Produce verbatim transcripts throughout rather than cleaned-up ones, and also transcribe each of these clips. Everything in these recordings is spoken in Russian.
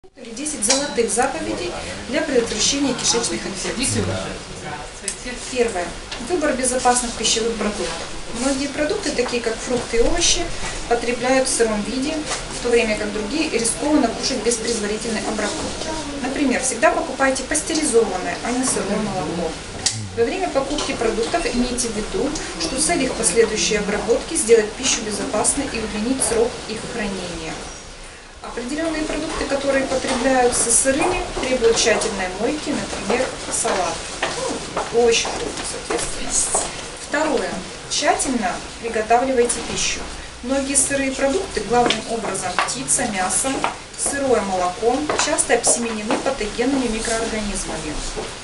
десять золотых заповедей для предотвращения кишечных инфекций. Первое. Выбор безопасных пищевых продуктов. Многие продукты, такие как фрукты и овощи, потребляют в сыром виде, в то время как другие рискованно кушать без предварительной обработки. Например, всегда покупайте пастеризованное, а не сырое молоко. Во время покупки продуктов имейте в виду, что цель их последующей обработки сделать пищу безопасной и удлинить срок их хранения. Определенные продукты, которые потребляются сырыми, требуют тщательной мойки, например, салат, ну, овощи, фрукты, соответственно. Второе. Тщательно приготавливайте пищу. Многие сырые продукты, главным образом птица, мясо, сырое молоко, часто обсеменены патогенными микроорганизмами.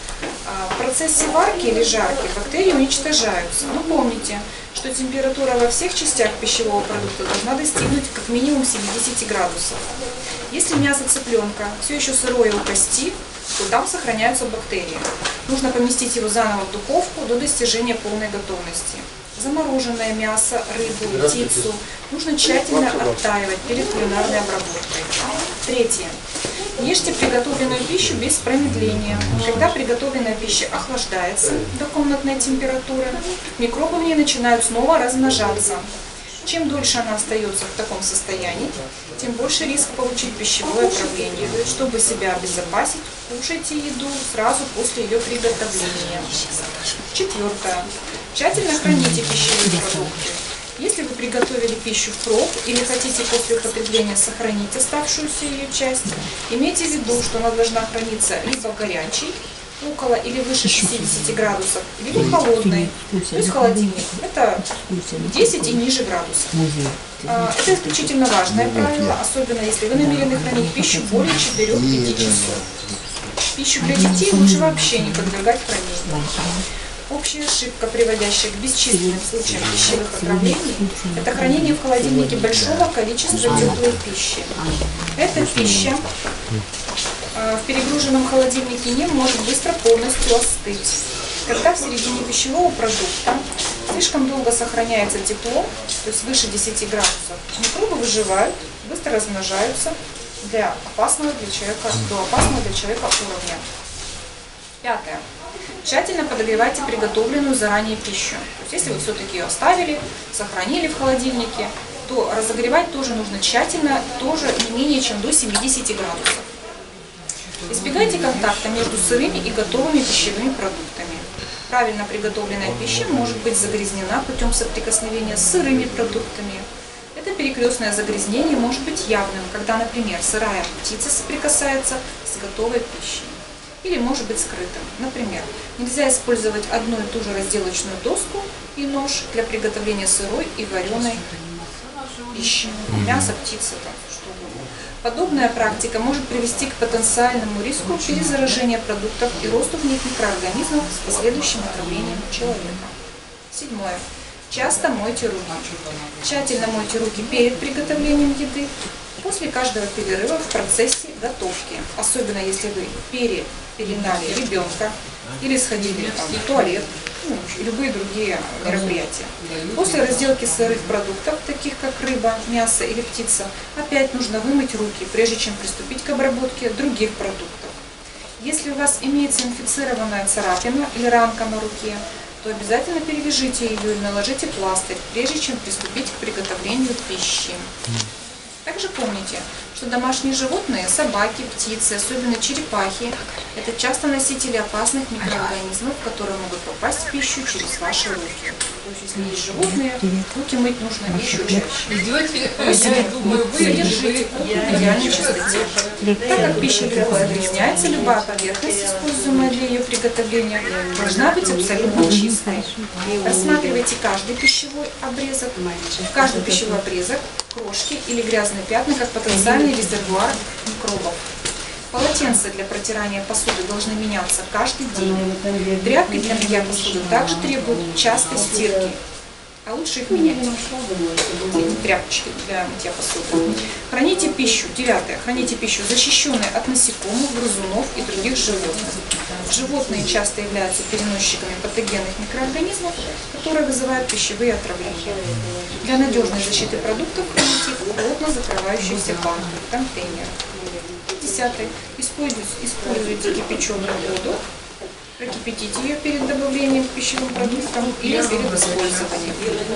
В процессе варки или жарки бактерии уничтожаются. Но помните, что температура во всех частях пищевого продукта должна достигнуть как минимум семидесяти градусов. Если мясо цыпленка все еще сырое у кости, то там сохраняются бактерии. Нужно поместить его заново в духовку до достижения полной готовности. Замороженное мясо, рыбу, птицу нужно тщательно оттаивать перед кулинарной обработкой. Третье. Ешьте приготовленную пищу без промедления. Когда приготовленная пища охлаждается до комнатной температуры, микробы в ней начинают снова размножаться. Чем дольше она остается в таком состоянии, тем больше риск получить пищевое отравление. Чтобы себя обезопасить, кушайте еду сразу после ее приготовления. Четвертое. Тщательно храните пищевые продукты. Если вы приготовили пищу впрок или хотите после употребления сохранить оставшуюся ее часть, имейте в виду, что она должна храниться либо горячей, около или выше шестидесяти градусов, либо холодной, то есть холодильник. Это десять и ниже градусов. Это исключительно важное правило, особенно если вы намерены хранить пищу более четырёх-пяти часов. Пищу для детей лучше вообще не подвергать хранению. Общая ошибка, приводящая к бесчисленным случаям пищевых отравлений, это хранение в холодильнике большого количества теплой пищи. Эта пища в перегруженном холодильнике не может быстро полностью остыть. Когда в середине пищевого продукта слишком долго сохраняется тепло, то есть выше десяти градусов, микробы выживают, быстро размножаются для опасного для человека, до опасного для человека уровня. Пятое. Тщательно подогревайте приготовленную заранее пищу. То есть, если вы все-таки ее оставили, сохранили в холодильнике, то разогревать тоже нужно тщательно, тоже не менее чем до семидесяти градусов. Избегайте контакта между сырыми и готовыми пищевыми продуктами. Правильно приготовленная пища может быть загрязнена путем соприкосновения с сырыми продуктами. Это перекрестное загрязнение может быть явным, когда, например, сырая птица соприкасается с готовой пищей. Или может быть скрытым. Например, нельзя использовать одну и ту же разделочную доску и нож для приготовления сырой и вареной пищи. Мясо, птица, там, что угодно. Подобная практика может привести к потенциальному риску перезаражения продуктов и росту в них микроорганизмов с последующим отравлением человека. Седьмое. Часто мойте руки. Тщательно мойте руки перед приготовлением еды, после каждого перерыва в процессе готовки, особенно если вы перепеленали ребенка или сходили там, в туалет, ну, любые другие мероприятия. После разделки сырых продуктов, таких как рыба, мясо или птица, опять нужно вымыть руки, прежде чем приступить к обработке других продуктов. Если у вас имеется инфицированная царапина или ранка на руке, то обязательно перевяжите ее и наложите пластырь, прежде чем приступить к приготовлению пищи. Также помните, что домашние животные, собаки, птицы, особенно черепахи, это часто носители опасных микроорганизмов, которые могут попасть в пищу через ваши руки. То есть, если есть животные, руки мыть нужно еще чаще. Содержите кухню в идеальной чистоте. Так как пища легко загрязняется, любая поверхность, используемая для ее приготовления, должна быть абсолютно чистой. Рассматривайте каждый пищевой обрезок, каждый пищевой обрезок, крошки или грязные пятна как потенциальный резервуар микробов. Полотенца для протирания посуды должны меняться каждый день. Тряпки для мытья посуды также требуют частой стирки. А лучше их менять. Тряпочки для мытья посуды. Храните пищу. Девятое. Храните пищу, защищенную от насекомых, грызунов и других животных. Животные часто являются переносчиками патогенных микроорганизмов, которые вызывают пищевые отравления. Для надежной защиты продуктов храните их в плотно закрывающихся банках, контейнерах. десятый. Используйте, используйте кипяченую воду. Прокипятите ее перед добавлением к пищевым продуктам или перед использованием.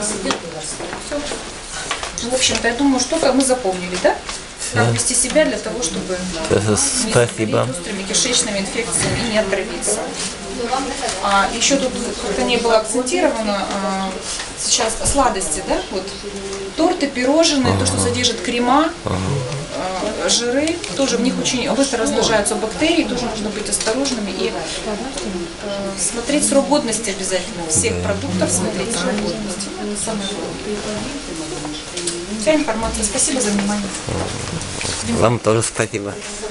Все. В общем-то, я думаю, что-то мы запомнили, да? Как вести себя для того, чтобы не заболеть острыми кишечными инфекциями и не отравиться. А еще тут как-то не было акцентировано а, сейчас сладости, да? Вот торты, пирожные, то, что содержит крема, а, жиры, тоже в них очень быстро размножаются бактерии, тоже нужно быть осторожными и а, смотреть срок годности обязательно. Всех продуктов смотреть срок годности. Это самое главное. Вся информация. Спасибо за внимание. Вам тоже спасибо.